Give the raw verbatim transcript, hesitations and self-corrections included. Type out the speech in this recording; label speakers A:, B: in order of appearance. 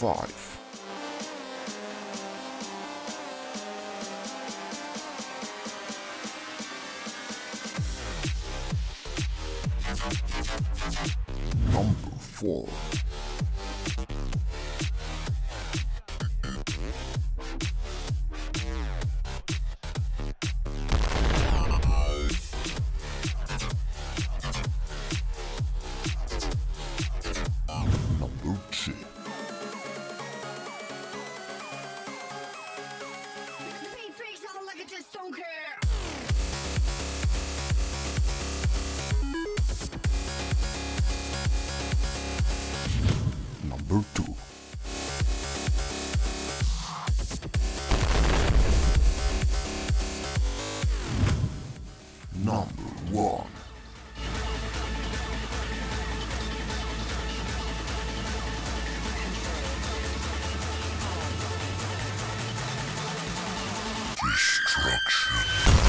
A: five. Number four. Number two.
B: Beat freaks out like I just don't care.
A: Number two. Number one. Destruction.